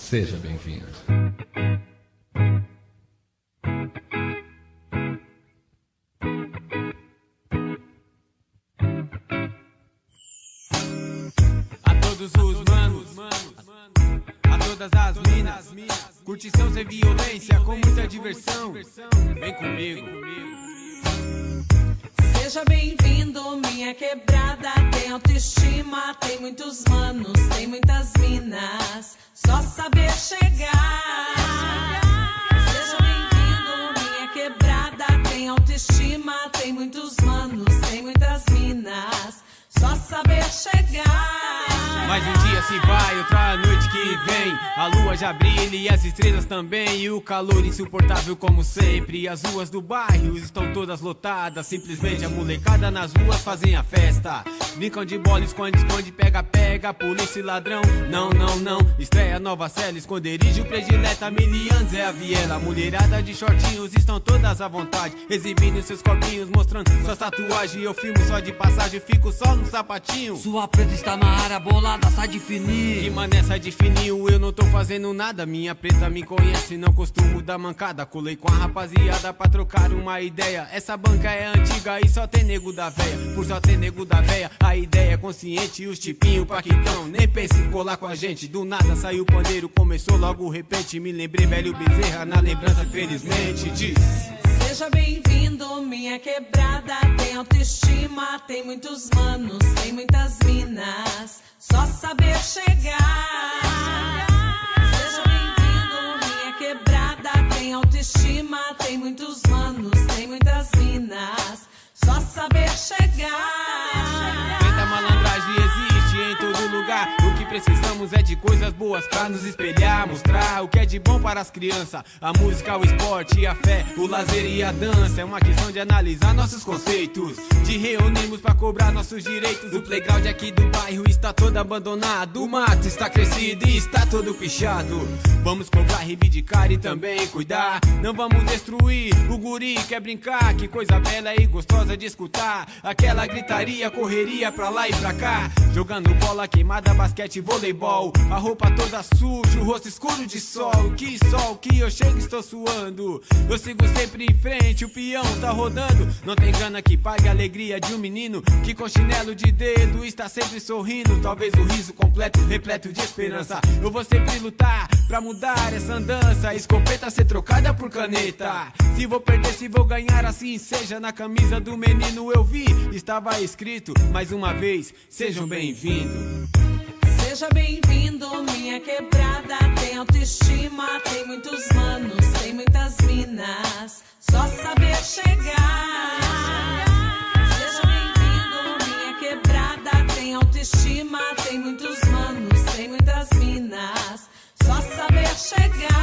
Seja bem-vindo. A todos os manos, a todas as minas, curtição sem violência, com muita diversão. Vem comigo. Seja bem-vindo, minha quebrada tem autoestima, tem muitos manos, tem muitas minas, só saber chegar. Seja bem-vindo, minha quebrada tem autoestima, tem muitos manos, tem muitas minas, só saber chegar. Mais um dia se vai, outra noite que vem. A lua já brilha e as estrelas também. E o calor insuportável como sempre. As ruas do bairro estão todas lotadas. Simplesmente a molecada nas ruas fazem a festa. Brincam de bola, esconde, esconde, pega, pega. Polícia e ladrão, não, não, não. Estreia nova cela, esconderijo predileta. Milianos é a viela. Mulherada de shortinhos estão todas à vontade, exibindo seus corpinhos, mostrando suas tatuagens. Eu filmo só de passagem, fico só no sapatinho. Sua preta está na área bolada, sai de fininho. Que mané, sai de fininho, eu não tô fazendo nada. Minha preta me conhece, não costumo dar mancada. Colei com a rapaziada pra trocar uma ideia. Essa banca é antiga e só tem nego da véia. Por só ter nego da véia, a ideia é consciente. E os tipinhos paquitão, nem pense em colar com a gente. Do nada saiu o pandeiro, começou logo o repente. Me lembrei velho Bezerra, na lembrança felizmente diz: seja bem-vindo, minha quebrada tem autoestima, tem muitos manos, tem muitas minas, só saber chegar. Seja bem-vindo, minha quebrada tem autoestima, tem muitos manos, tem muitas minas, só saber chegar. Preta malandragem existe em todo lugar. O que precisamos é de coisas boas pra nos espelhar, mostrar o que é de bom para as crianças. A música, o esporte, a fé, o lazer e a dança. É uma questão de analisar nossos conceitos, de reunirmos pra cobrar nossos direitos. O playground aqui do bairro está todo abandonado. O mato está crescido e está todo pichado. Vamos cobrar, reivindicar e também cuidar. Não vamos destruir, o guri quer brincar. Que coisa bela e gostosa de escutar. Aquela gritaria, correria pra lá e pra cá, jogando bola queimada, basquete, voleibol. A roupa toda suja, o rosto escuro de sol. Que eu chego e estou suando. Eu sigo sempre em frente, o peão tá rodando. Não tem grana que pague a alegria de um menino que com chinelo de dedo está sempre sorrindo. Talvez o riso completo, repleto de esperança. Eu vou sempre lutar pra mudar essa andança. Escopeta ser trocada por caneta. Se vou perder, se vou ganhar, assim seja. Na camisa do menino eu vi, estava escrito mais uma vez: sejam bem-vindos. Seja bem-vindo, minha quebrada tem autoestima, tem muitos manos, tem muitas minas, só saber chegar. Seja bem-vindo, minha quebrada tem autoestima, tem muitos manos, tem muitas minas, só saber chegar.